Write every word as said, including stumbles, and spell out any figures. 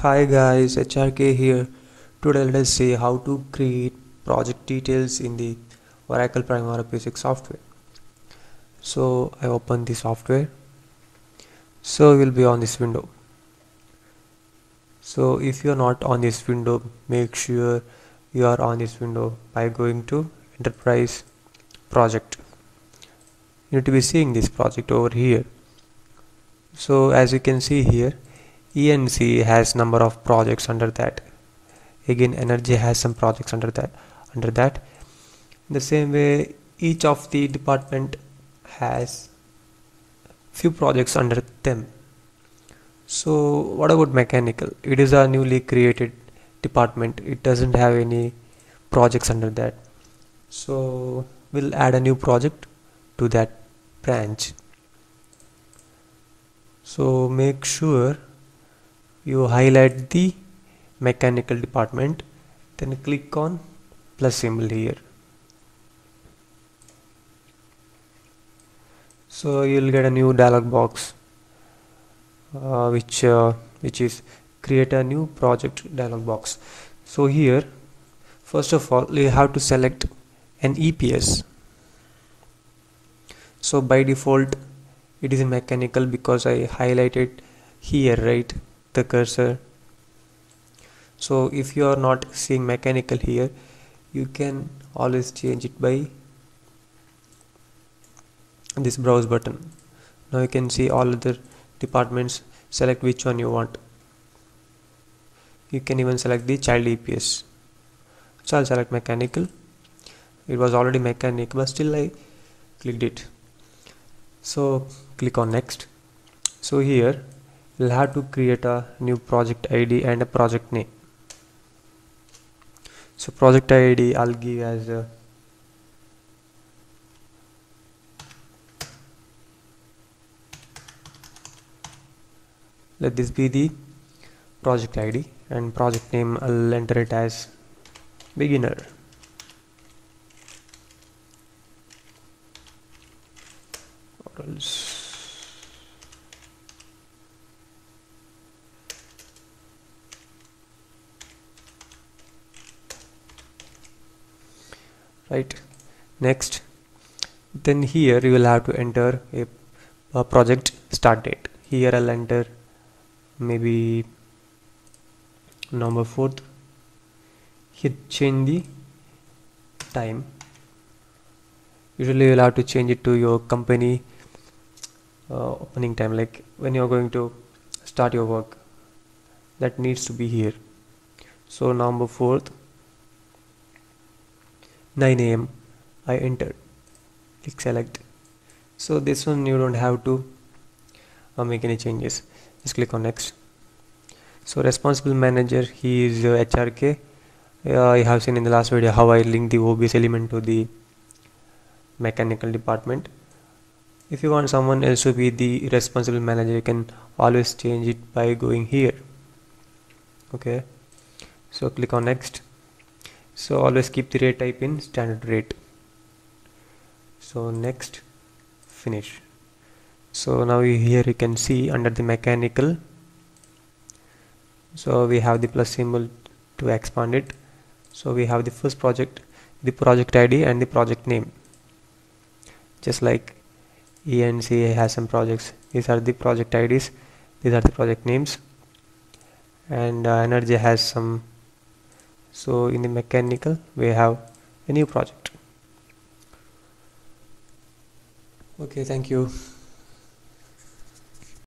Hi guys, H R K here. Today let us see how to create project details in the Oracle Primavera P six software. So I open the software. So we'll be on this window. So if you're not on this window, make sure you are on this window by going to Enterprise Project. You need to be seeing this project over here. So as you can see here, E N C has number of projects under that. Again, energy has some projects under that under that in the same way, each of the department has few projects under them. So what about mechanical? It is a newly created department. It doesn't have any projects under that, so we'll add a new project to that branch. So make sure you highlight the mechanical department, then click on plus symbol here. So you'll get a new dialog box uh, which uh, which is create a new project dialog box. So here first of all you have to select an E P S. So by default it is in mechanical because I highlighted here, right, the cursor. So if you are not seeing mechanical here, you can always change it by this browse button. Now you can see all other departments. Select which one you want. You can even select the child E P S. So I'll select mechanical. It was already mechanical, but still I clicked it. So click on next. So here you'll have to create a new project I D and a project name. So project I D I'll give as a let this be the project I D, and project name I'll enter it as beginner. Or else right, next. Then here you will have to enter a, a project start date. Here I'll enter maybe November fourth. Hit change the time. Usually you'll have to change it to your company uh, opening time, like when you're going to start your work. That needs to be here. So November fourth, nine A M I entered. Click select. So this one you don't have to uh, make any changes. Just click on next. So responsible manager, he is uh, H R K. Uh, you have seen in the last video how I linked the O B S element to the mechanical department. If you want someone else to be the responsible manager, you can always change it by going here. Okay, so click on next. So always keep the rate type in standard rate. So next, finish. So now here you can see under the mechanical, so we have the plus symbol to expand it. So we have the first project, the project I D and the project name. Just like E N C has some projects, these are the project I Ds, these are the project names, and uh, energy has some. So in the mechanical we have a new project. Okay, thank you.